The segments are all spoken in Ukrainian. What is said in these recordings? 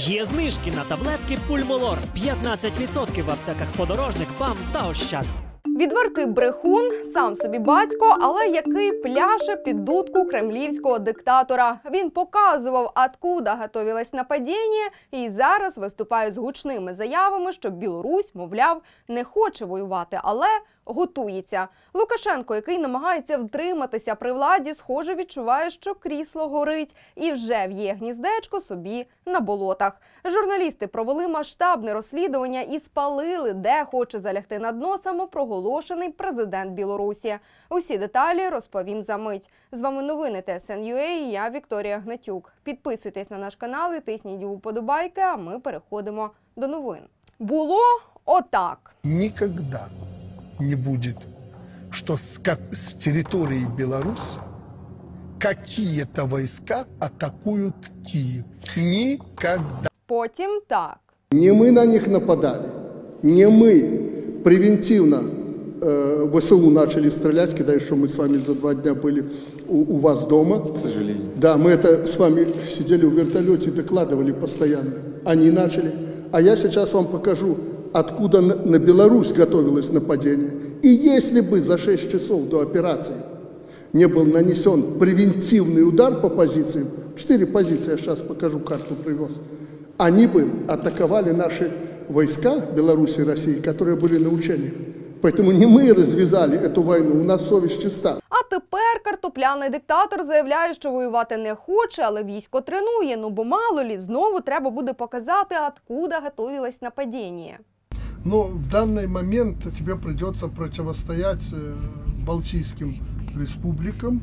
Є знижки на таблетки Пульмолор. 15% в аптеках Подорожник, БАМ та Ощад. Відвертий брехун, сам собі батько, але який пляше під дудку кремлівського диктатора. Він показував, откуда готовилось нападіння, і зараз виступає з гучними заявами, що Білорусь, мовляв, не хоче воювати, але готується. Лукашенко, який намагається втриматися при владі, схоже, відчуває, що крісло горить і вже в'є гніздечко собі на болотах. Журналісти провели масштабне розслідування і спалили, де хоче залягти на дно самопроголошений президент Білорусі. Усі деталі розповім за мить. З вами новини ТСН.UA і я, Вікторія Гнатюк. Підписуйтесь на наш канал і тисніть вподобайки, а ми переходимо до новин. Було отак. Никогда не будет, что с территории Беларуси какие-то войска атакуют Киев. Никогда. Потім так. Не мы на них нападали, не мы. Превентивно ВСУ начали стрелять, когда что мы с вами за 2 дня были у вас дома. К сожалению. Да, мы это с вами сидели в вертолете, докладывали постоянно. Они начали. А я сейчас вам покажу, откуда на Беларусь готовилось нападение. И если бы за 6 часов до операции не был нанесен превентивный удар по позициям, 4 позиции, я сейчас покажу, карту привез, они бы атаковали наши войска Беларуси и России, которые были на учениях. Поэтому не мы развязали эту войну, у нас совесть чиста. А тепер картопляний диктатор заявляє, що воювати не хоче, але військо тренує. Ну бо мало лі, знову треба буде показати, откуда готовилось нападіння. Но в данный момент тебе придется противостоять Балтийским республикам.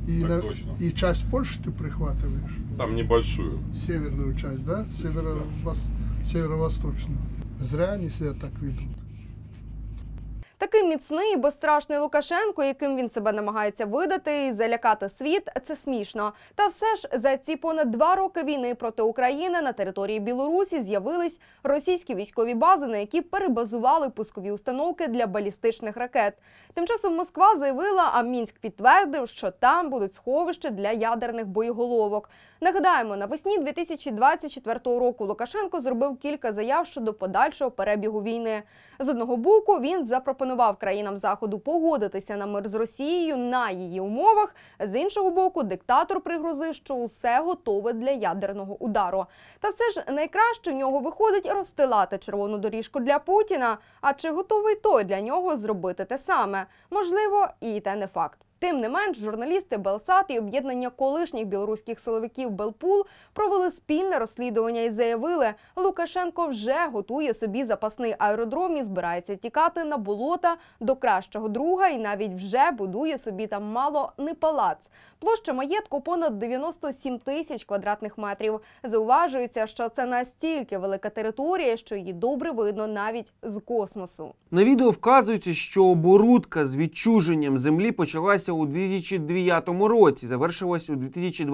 И часть Польши ты прихватываешь? Там небольшую. Северную часть, да? Северо-восточную. Зря они себя так ведут. Такий міцний і безстрашний Лукашенко, яким він себе намагається видати і залякати світ, це смішно. Та все ж за ці понад 2 роки війни проти України на території Білорусі з'явились російські військові бази, на які перебазували пускові установки для балістичних ракет. Тим часом Москва заявила, а Мінськ підтвердив, що там будуть сховища для ядерних боєголовок. Нагадаємо, навесні 2024 року Лукашенко зробив кілька заяв щодо подальшого перебігу війни. З одного боку, він запропонував країнам Заходу погодитися на мир з Росією на її умовах. З іншого боку, диктатор пригрозив, що усе готове для ядерного удару. Та все ж найкраще в нього виходить розстилати червону доріжку для Путіна. А чи готовий той для нього зробити те саме? Можливо, і те не факт. Тим не менш, журналісти Белсат і об'єднання колишніх білоруських силовиків Белпул провели спільне розслідування і заявили, Лукашенко вже готує собі запасний аеродром і збирається тікати на болота до кращого друга і навіть вже будує собі там мало не палац. Площа маєтку понад 97 тисяч квадратних метрів. Зауважується, що це настільки велика територія, що її добре видно навіть з космосу. На відео вказується, що оборудка з відчуженням землі почалася у 2009 році, завершилась у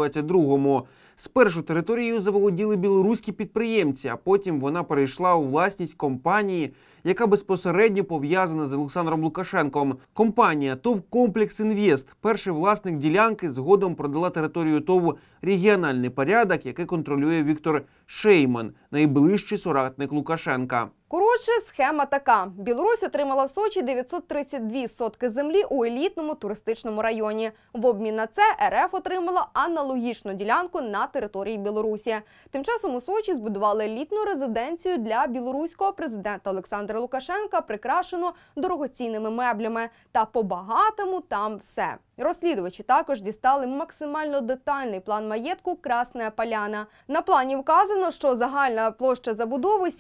2022. Спершу територією заволоділи білоруські підприємці, а потім вона перейшла у власність компанії, яка безпосередньо пов'язана з Олександром Лукашенком. Компанія ТОВ «Комплекс Інвест», перший власник ділянки, згодом продала територію ТОВ «Регіональний порядок», який контролює Віктор Шейман, найближчий соратник Лукашенка. Коротше, схема така. Білорусь отримала в Сочі 932 сотки землі у елітному туристичному районі. В обмін на це РФ отримала аналогічну ділянку на території Білорусі. Тим часом у Сочі збудували елітну резиденцію для білоруського президента Олександра Лукашенка, прикрашену дорогоцінними меблями. Та по-багатому там все. Розслідувачі також дістали максимально детальний план маєтку «Красна Поляна». На плані вказано, що загальна площа забудови –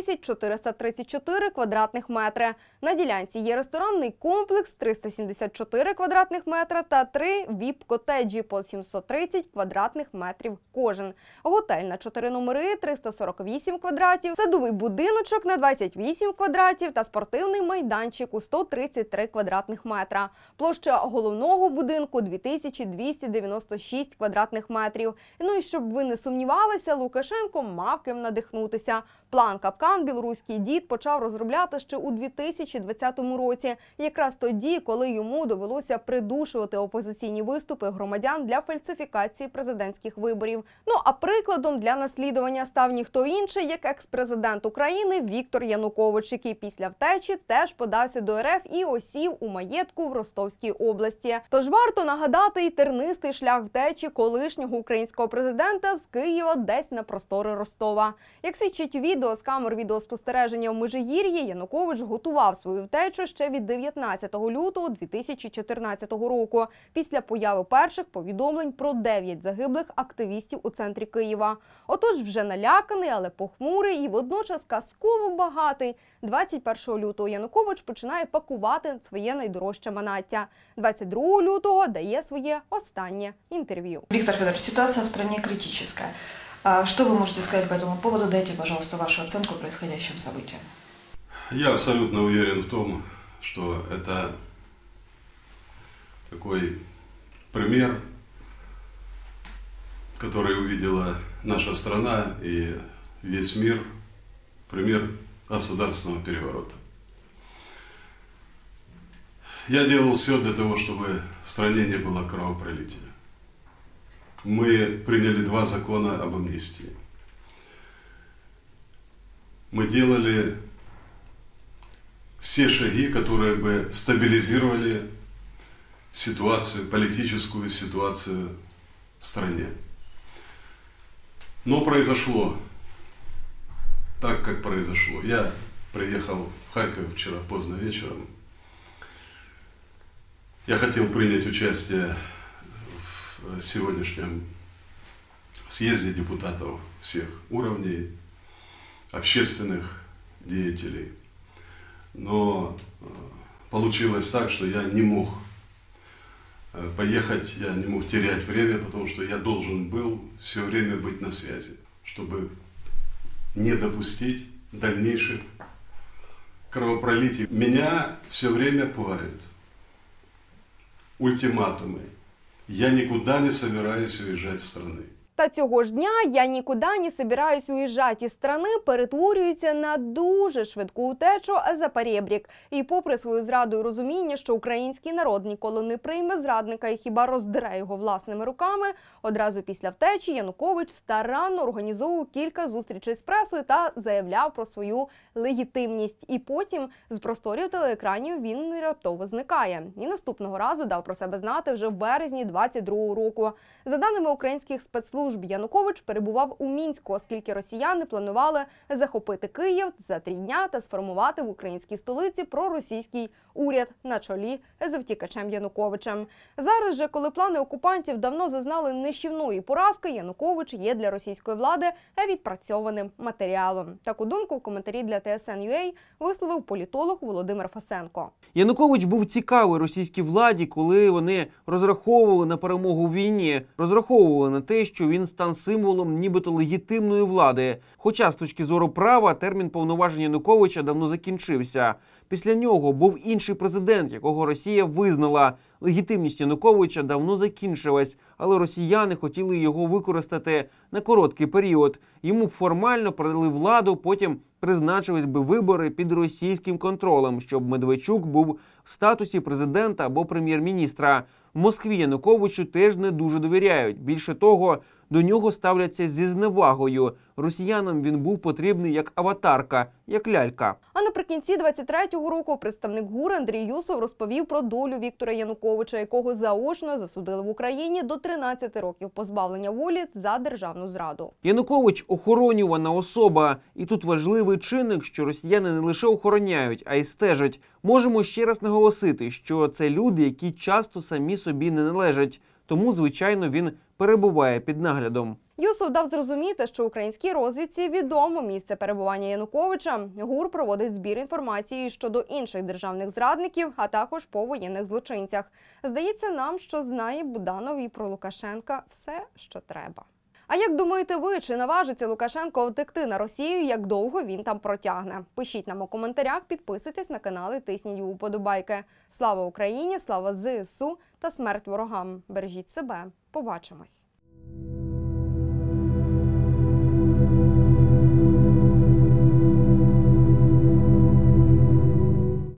7434 квадратних метри. На ділянці є ресторанний комплекс – 374 квадратних метра та 3 віп-котеджі по 730 квадратних метрів кожен. Готель на 4 номери – 348 квадратів, садовий будиночок на 28 квадратів та спортивний майданчик у 133 квадратних метра. Площа головного будинку 2296 квадратних метрів. Ну і щоб ви не сумнівалися, Лукашенко мав ким надихнутися. План «Капкан» білоруський дід почав розробляти ще у 2020 році, якраз тоді, коли йому довелося придушувати опозиційні виступи громадян для фальсифікації президентських виборів. Ну а прикладом для наслідування став ніхто інший, як екс-президент України Віктор Янукович, який після втечі теж подався до РФ і осів у маєтку в Ростовській області. Тож варто нагадати й тернистий шлях втечі колишнього українського президента з Києва десь на простори Ростова. Як свідчить відео з камер відеоспостереження в Межигір'ї, Янукович готував свою втечу ще від 19 лютого 2014 року, після появи перших повідомлень про 9 загиблих активістів у центрі Києва. Отож, вже наляканий, але похмурий і водночас казково багатий, 21 лютого Янукович починає пакувати своє найдорожче манаття. 22 лютого дає своє останнє інтерв'ю. Виктор Федорович, ситуация в стране критическая. Что вы можете сказать по этому поводу? Дайте, пожалуйста, вашу оценку происходящим событиям. Я абсолютно уверен в том, что это такой пример, который увидела наша страна и весь мир, пример государственного переворота. Я делал все для того, чтобы в стране не было кровопролития. Мы приняли 2 закона об амнистии. Мы делали все шаги, которые бы стабилизировали ситуацию, политическую ситуацию в стране. Но произошло так, как произошло. Я приехал в Харьков вчера поздно вечером. Я хотел принять участие в сегодняшнем съезде депутатов всех уровней, общественных деятелей. Но получилось так, что я не мог поехать, я не мог терять время, потому что я должен был все время быть на связи, чтобы не допустить дальнейших кровопролитий. Меня все время пугают ультиматумы. Я никуда не собираюсь уезжать с страны. Та цього ж дня «я нікуди не собираюсь уїжджати із страни» перетворюється на дуже швидку утечу за перебрік. І попри свою зраду і розуміння, що український народ ніколи не прийме зрадника і хіба роздере його власними руками, одразу після втечі Янукович старанно організовував кілька зустрічей з пресою та заявляв про свою легітимність. І потім з просторів телеекранів він раптово зникає. І наступного разу дав про себе знати вже в березні 22-го року. За даними українських спецслужб, Янукович перебував у Мінську, оскільки росіяни планували захопити Київ за 3 дня та сформувати в українській столиці проросійський уряд на чолі з втікачем Януковичем. Зараз же, коли плани окупантів давно зазнали нищівної поразки, Янукович є для російської влади відпрацьованим матеріалом. Таку думку в коментарі для TSN.ua висловив політолог Володимир Фасенко. Янукович був цікавий російській владі, коли вони розраховували на перемогу в війні, розраховували на те, що він стане символом нібито легітимної влади. Хоча з точки зору права термін повноважень Януковича давно закінчився. Після нього був інший президент, якого Росія визнала. Легітимність Януковича давно закінчилась, але росіяни хотіли його використати на короткий період. Йому б формально передали владу, потім призначились би вибори під російським контролем, щоб Медведчук був в статусі президента або прем'єр-міністра. В Москві Януковичу теж не дуже довіряють. Більше того, до нього ставляться зі зневагою. Росіянам він був потрібний як аватарка, як лялька. А наприкінці 23-го року представник ГУР Андрій Юсов розповів про долю Віктора Януковича, якого заочно засудили в Україні до 13 років позбавлення волі за державну зраду. Янукович – охоронювана особа. І тут важливий чинник, що росіяни не лише охороняють, а й стежать. Можемо ще раз наголосити, що це люди, які часто самі собі не належать. Тому, звичайно, він перебуває під наглядом. Юсов дав зрозуміти, що українській розвідці відомо місце перебування Януковича. ГУР проводить збір інформації щодо інших державних зрадників, а також по воєнних злочинцях. Здається нам, що знає Буданов і про Лукашенка все, що треба. А як думаєте ви, чи наважиться Лукашенко втекти на Росію, як довго він там протягне? Пишіть нам у коментарях, підписуйтесь на канал і тисніть вподобайки. Слава Україні, слава ЗСУ та смерть ворогам. Бережіть себе. Побачимось.